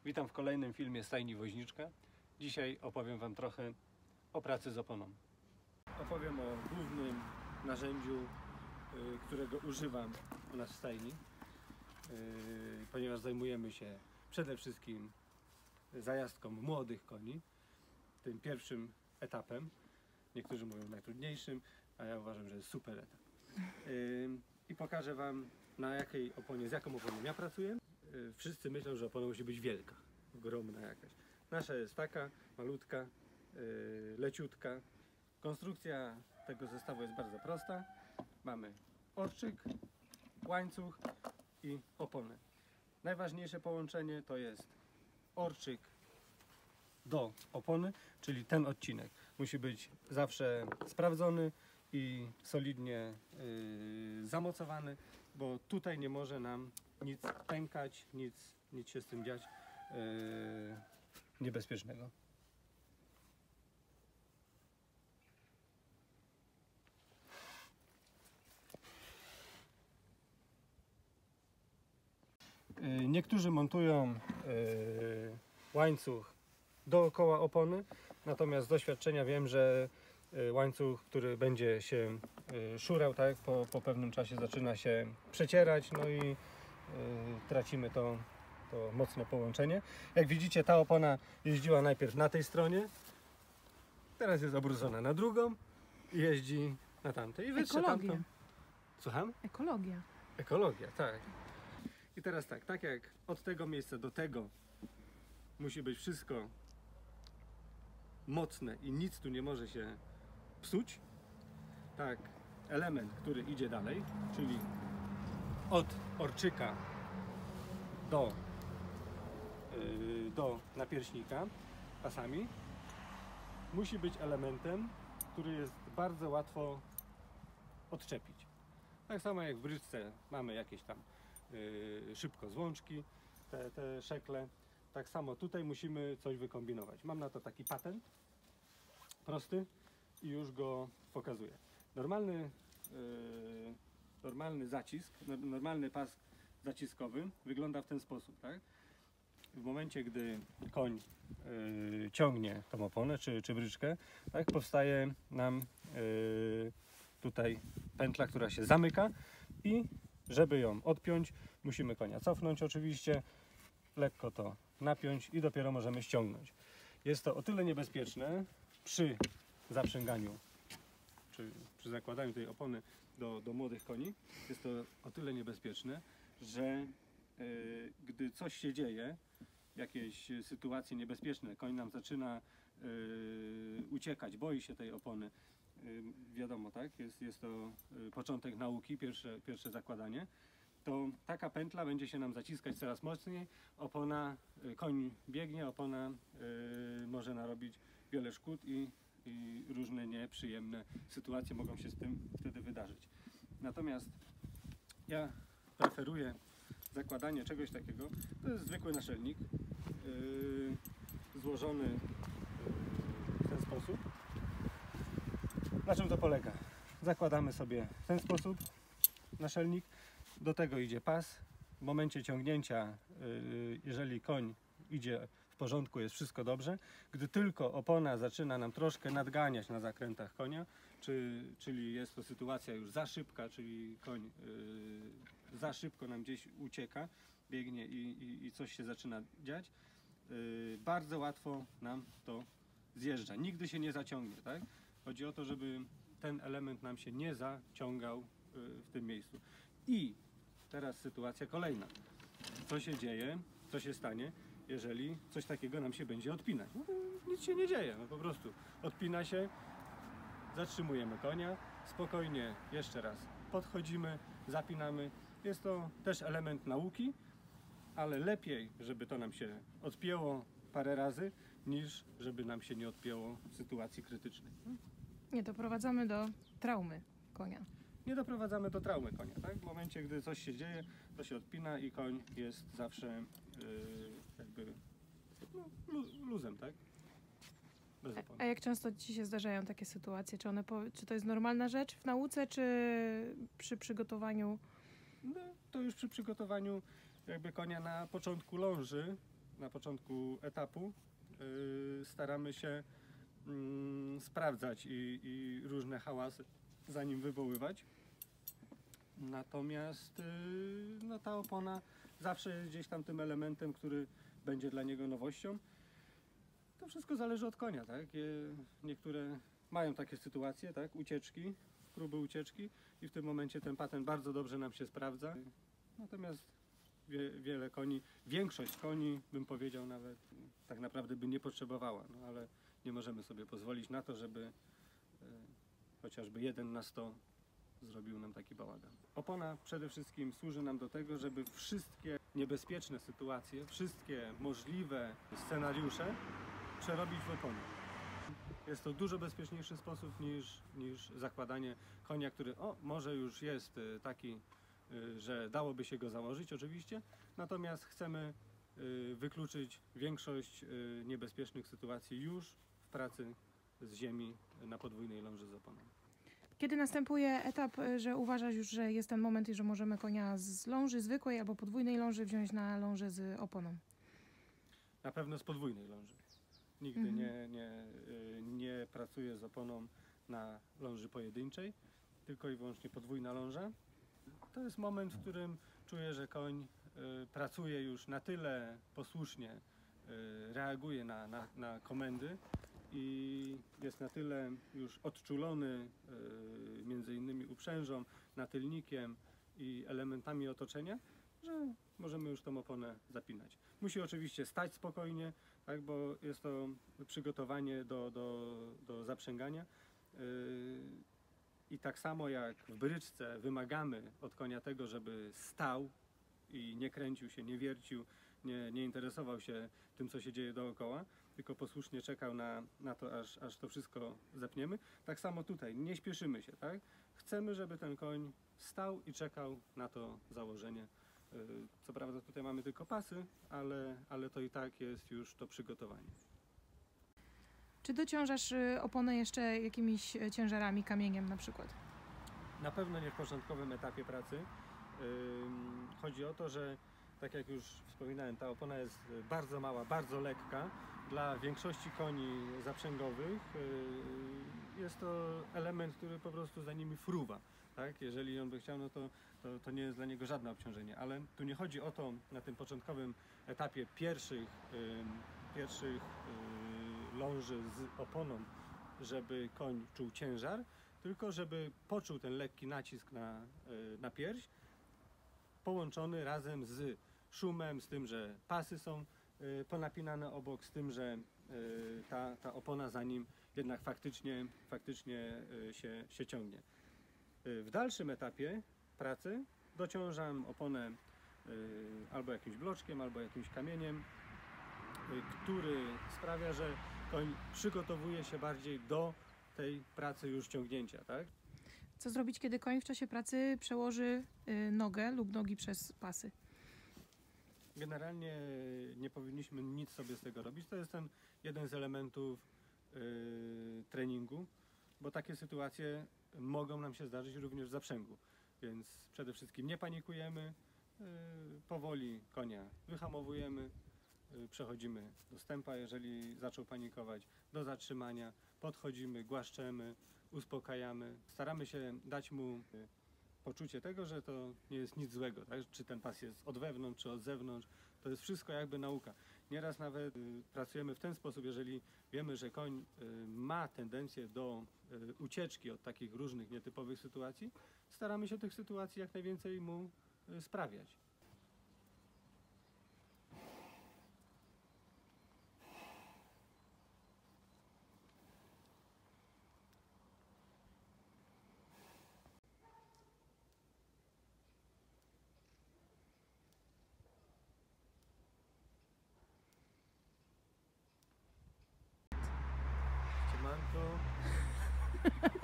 Witam w kolejnym filmie Stajni Woźniczka. Dzisiaj opowiem Wam trochę o pracy z oponą. Opowiem o głównym narzędziu, którego używam u nas w stajni, ponieważ zajmujemy się przede wszystkim zajazdką młodych koni, tym pierwszym etapem. Niektórzy mówią najtrudniejszym, a ja uważam, że jest super etap. I pokażę Wam, z jaką oponą ja pracuję. Wszyscy myślą, że opona musi być wielka, ogromna jakaś. Nasza jest taka, malutka, leciutka. Konstrukcja tego zestawu jest bardzo prosta. Mamy orczyk, łańcuch i oponę. Najważniejsze połączenie to jest orczyk do opony, czyli ten odcinek musi być zawsze sprawdzony i solidnie zamocowany, bo tutaj nie może nam nic pękać, nic się z tym dziać niebezpiecznego. Niektórzy montują łańcuch dookoła opony, natomiast z doświadczenia wiem, że łańcuch, który będzie się szurał, tak, po pewnym czasie zaczyna się przecierać, no i tracimy to mocne połączenie. Jak widzicie, ta opona jeździła najpierw na tej stronie, teraz jest obrócona na drugą i jeździ na tamtej. I wytrze tamtą. Słucham? Ekologia. Ekologia, tak. I teraz tak jak od tego miejsca do tego musi być wszystko mocne i nic tu nie może się psuć, tak element, który idzie dalej, czyli od orczyka do napierśnika pasami, musi być elementem, który jest bardzo łatwo odczepić. Tak samo jak w bryczce mamy jakieś tam szybko złączki, te szekle, tak samo tutaj musimy coś wykombinować. Mam na to taki patent prosty i już go pokazuję. Normalny zacisk, normalny pas zaciskowy wygląda w ten sposób, tak? W momencie, gdy koń ciągnie tą oponę czy bryczkę, tak, powstaje nam tutaj pętla, która się zamyka i żeby ją odpiąć, musimy konia cofnąć oczywiście, lekko to napiąć i dopiero możemy ściągnąć. Jest to o tyle niebezpieczne przy zaprzęganiu, czy przy zakładaniu tej opony do młodych koni, jest to o tyle niebezpieczne, że gdy coś się dzieje, jakieś sytuacje niebezpieczne, koń nam zaczyna uciekać, boi się tej opony, wiadomo, tak, jest to początek nauki, pierwsze zakładanie, to taka pętla będzie się nam zaciskać coraz mocniej, koń biegnie, opona może narobić wiele szkód i różne nieprzyjemne sytuacje mogą się z tym wtedy wydarzyć. Natomiast ja preferuję zakładanie czegoś takiego. To jest zwykły naszelnik złożony w ten sposób. Na czym to polega? Zakładamy sobie w ten sposób naszelnik, do tego idzie pas. W momencie ciągnięcia, jeżeli koń idzie w porządku, jest wszystko dobrze. Gdy tylko opona zaczyna nam troszkę nadganiać na zakrętach konia, czyli jest to sytuacja już za szybka, czyli koń za szybko nam gdzieś ucieka, biegnie i coś się zaczyna dziać, bardzo łatwo nam to zjeżdża. Nigdy się nie zaciągnie, tak? Chodzi o to, żeby ten element nam się nie zaciągał w tym miejscu. I teraz sytuacja kolejna. Co się dzieje, co się stanie, jeżeli coś takiego nam się będzie odpinać? No, nic się nie dzieje, no po prostu odpina się, zatrzymujemy konia, spokojnie jeszcze raz podchodzimy, zapinamy. Jest to też element nauki, ale lepiej, żeby to nam się odpięło parę razy, niż żeby nam się nie odpięło w sytuacji krytycznej. Nie doprowadzamy do traumy konia. Nie doprowadzamy do traumy konia, tak? W momencie, gdy coś się dzieje, to się odpina i koń jest zawsze jakby luzem, tak? Bez opony. A jak często Ci się zdarzają takie sytuacje? Czy to jest normalna rzecz w nauce, czy przy przygotowaniu? No, to już przy przygotowaniu jakby konia na początku ląży na początku etapu staramy się sprawdzać i różne hałasy zanim wywoływać. Natomiast no, ta opona zawsze jest gdzieś tam tym elementem, który będzie dla niego nowością. To wszystko zależy od konia, tak? Niektóre mają takie sytuacje, tak? Ucieczki, próby ucieczki i w tym momencie ten patent bardzo dobrze nam się sprawdza. Natomiast wiele koni, większość koni, bym powiedział nawet, tak naprawdę by nie potrzebowała, no ale nie możemy sobie pozwolić na to, żeby chociażby 1 na 100 zrobił nam taki bałagan. Opona przede wszystkim służy nam do tego, żeby wszystkie niebezpieczne sytuacje, wszystkie możliwe scenariusze przerobić w oponie. Jest to dużo bezpieczniejszy sposób niż zakładanie konia, który może już jest taki, że dałoby się go założyć oczywiście, natomiast chcemy wykluczyć większość niebezpiecznych sytuacji już w pracy z ziemi na podwójnej ląży z oponą. Kiedy następuje etap, że uważasz już, że jest ten moment i że możemy konia z ląży zwykłej albo podwójnej ląży wziąć na lążę z oponą? Na pewno z podwójnej ląży. Nigdy nie pracuję z oponą na ląży pojedynczej, tylko i wyłącznie podwójna ląża. To jest moment, w którym czuję, że koń pracuje już na tyle posłusznie, reaguje na komendy i jest na tyle już odczulony między innymi uprzężą, natylnikiem i elementami otoczenia, że możemy już tą oponę zapinać. Musi oczywiście stać spokojnie, tak, bo jest to przygotowanie do zaprzęgania. I tak samo jak w bryczce wymagamy od konia tego, żeby stał i nie kręcił się, nie wiercił, nie interesował się tym, co się dzieje dookoła, tylko posłusznie czekał na to, aż to wszystko zepniemy. Tak samo tutaj, nie śpieszymy się, tak? Chcemy, żeby ten koń stał i czekał na to założenie. Co prawda tutaj mamy tylko pasy, ale to i tak jest już to przygotowanie. Czy dociążasz oponę jeszcze jakimiś ciężarami, kamieniem na przykład? Na pewno nie w początkowym etapie pracy. Chodzi o to, że tak jak już wspominałem, ta opona jest bardzo mała, bardzo lekka. Dla większości koni zaprzęgowych jest to element, który po prostu za nimi fruwa. Tak? Jeżeli on by chciał, no to nie jest dla niego żadne obciążenie. Ale tu nie chodzi o to na tym początkowym etapie pierwszych ląży z oponą, żeby koń czuł ciężar, tylko żeby poczuł ten lekki nacisk na pierś, połączony razem z szumem, z tym, że pasy są ponapinane obok, z tym, że ta opona za nim jednak faktycznie się ciągnie. W dalszym etapie pracy dociążam oponę albo jakimś bloczkiem, albo jakimś kamieniem, który sprawia, że koń przygotowuje się bardziej do tej pracy już ciągnięcia, tak? Co zrobić, kiedy koń w czasie pracy przełoży nogę lub nogi przez pasy? Generalnie nie powinniśmy nic sobie z tego robić. To jest ten jeden z elementów treningu, bo takie sytuacje mogą nam się zdarzyć również w zaprzęgu. Więc przede wszystkim nie panikujemy, powoli konia wyhamowujemy, przechodzimy do stępa, jeżeli zaczął panikować, do zatrzymania, podchodzimy, głaszczemy, uspokajamy. Staramy się dać mu poczucie tego, że to nie jest nic złego, tak? Czy ten pas jest od wewnątrz, czy od zewnątrz, to jest wszystko jakby nauka. Nieraz nawet pracujemy w ten sposób, jeżeli wiemy, że koń ma tendencję do ucieczki od takich różnych nietypowych sytuacji, staramy się tych sytuacji jak najwięcej mu sprawiać. Siemanko.